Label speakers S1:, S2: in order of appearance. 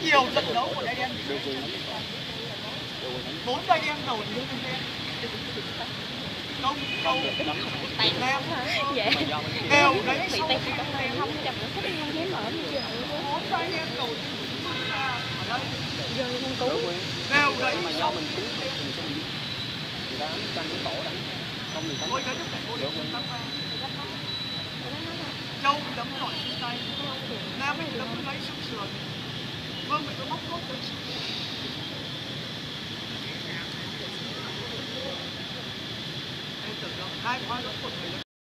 S1: nhiều trận đấu của Đai Đen. 4 Đai Đen đầu thì không tay Nam đều đấy
S2: bị tay không chậm nó thích không dám mở như vậy.
S1: 4 Đai Đen đầu ở đây
S2: giờ không cứu
S1: đều đấy
S3: mà do mình cứu mình sẽ bị người ta tranh cái tổ đánh không thì
S1: ôi cái Châu bị đấm nổi trên tay, Nam bị đấm lấy xương sườn, Vương bị nó móc cốt tới xương sườn. Em tưởng tượng hai khóa lỗ của người lớn